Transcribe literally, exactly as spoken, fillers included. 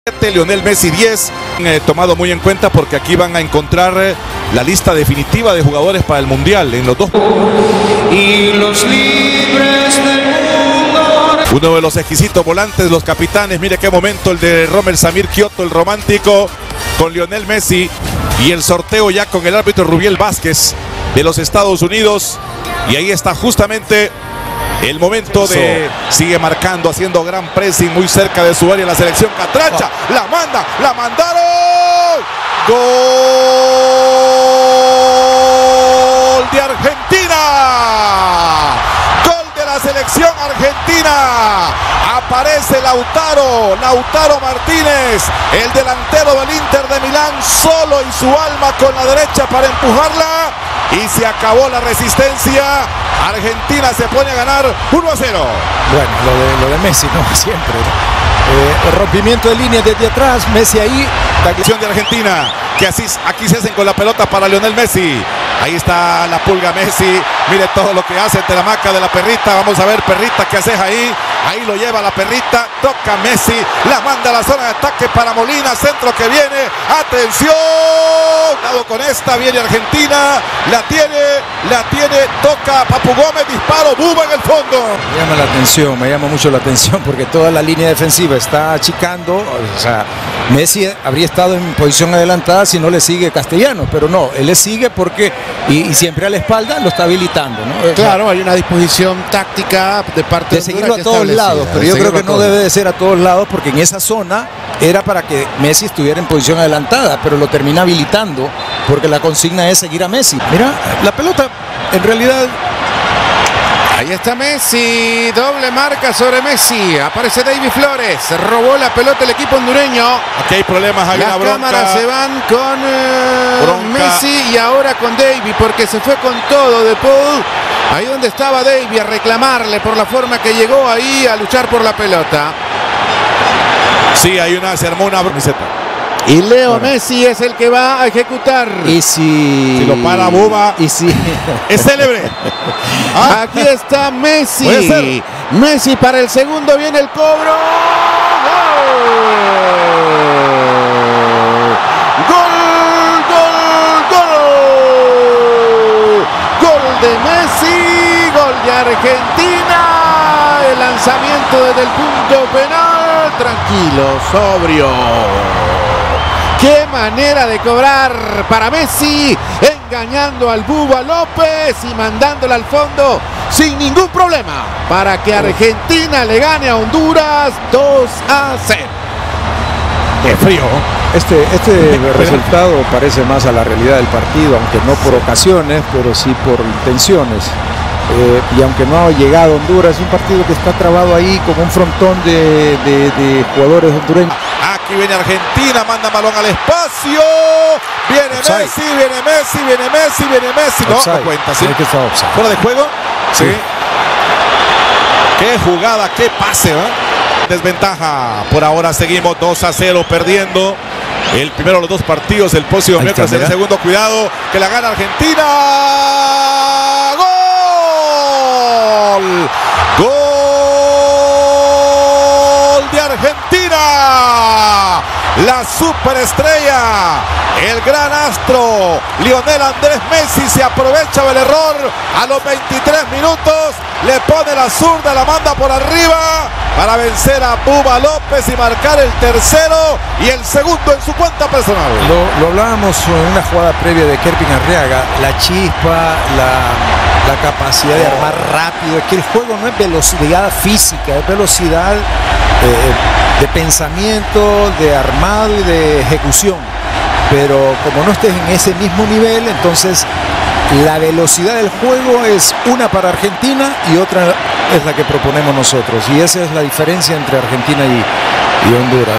Lionel Messi diez, eh, tomado muy en cuenta porque aquí van a encontrar eh, la lista definitiva de jugadores para el Mundial en los dos. Y los libres del mundo. Uno de los exquisitos volantes, los capitanes, mire qué momento el de Romer Samir Kioto, el romántico, con Lionel Messi, y el sorteo ya con el árbitro Rubiel Vázquez de los Estados Unidos, y ahí está justamente el momento de... Sigue marcando, haciendo gran pressing muy cerca de su área la selección catracha. Oh. La manda, la mandaron. Gol de Argentina. Gol de la selección argentina. Aparece Lautaro, Lautaro Martínez, el delantero del Inter de Milán, solo y su alma con la derecha para empujarla. Y se acabó la resistencia. Argentina se pone a ganar uno a cero. Bueno, lo de, lo de Messi, ¿no? Siempre. Eh, el rompimiento de líneas desde atrás, Messi ahí. La acción de Argentina, que así, aquí se hacen con la pelota para Lionel Messi. Ahí está la pulga Messi. Mire todo lo que hace entre la maca de la perrita. Vamos a ver, perrita, ¿qué haces ahí? Ahí lo lleva la perrita. Toca Messi. La manda a la zona de ataque para Molina. Centro que viene. ¡Atención! Dado con esta, viene Argentina. La tiene, la tiene. Toca Papu Gómez. Disparo. Buba en el fondo. Me llama la atención, me llama mucho la atención porque toda la línea defensiva está achicando. O sea, Messi habría estado en posición adelantada si no le sigue Castellanos. Pero no, él le sigue porque... Y, y siempre a la espalda lo está habilitando, ¿no? Claro, hay una disposición táctica de parte de seguirlo a todos lados, pero yo creo que no debe de ser a todos lados porque en esa zona era para que Messi estuviera en posición adelantada, pero lo termina habilitando porque la consigna es seguir a Messi. Mira, la pelota en realidad... Ahí está Messi, doble marca sobre Messi, aparece David Flores, robó la pelota el equipo hondureño. Aquí hay problemas, hay Las una cámaras se van con uh, Messi y ahora con David porque se fue con todo de Paul. Ahí donde estaba David a reclamarle por la forma que llegó ahí a luchar por la pelota. Sí, hay una, se armó una camiseta. Y Leo bueno. Messi es el que va a ejecutar. Y si, si lo para Buba, y si es célebre. ¿Ah? Aquí está Messi. Messi para el segundo, viene el cobro. Gol, gol, gol. Gol de Messi, gol de Argentina. El lanzamiento desde el punto penal. Tranquilo, sobrio. ¡Qué manera de cobrar para Messi! Engañando al Buba López y mandándola al fondo sin ningún problema para que Argentina le gane a Honduras dos a cero. ¡Qué frío! Este, este resultado parece más a la realidad del partido, aunque no por ocasiones, pero sí por intenciones. Eh, y aunque no ha llegado Honduras, es un partido que está trabado ahí como un frontón de, de, de jugadores hondureños. Aquí viene Argentina, manda balón al espacio. Viene Offside. Messi, viene Messi, viene Messi, viene Messi. No, no cuenta, ¿sí? ¿Fuera de juego? Sí. sí. Qué jugada, qué pase, ¿eh? Desventaja. Por ahora seguimos dos a cero perdiendo. El primero de los dos partidos, el próximo miércoles el segundo. Cuidado, que la gana Argentina. ¡Gol! ¡Gol de Argentina! La superestrella, el gran astro, Lionel Andrés Messi se aprovecha del error a los veintitrés minutos, le pone la zurda, la manda por arriba para vencer a Buba López y marcar el tercero y el segundo en su cuenta personal. Lo, lo hablábamos en una jugada previa de Kerpin Arriaga, la chispa, la, la capacidad de armar rápido, es que el juego no es velocidad física, es velocidad eh, de pensamiento, de armado y de ejecución, pero como no estés en ese mismo nivel, entonces la velocidad del juego es una para Argentina y otra es la que proponemos nosotros, y esa es la diferencia entre Argentina y, y Honduras.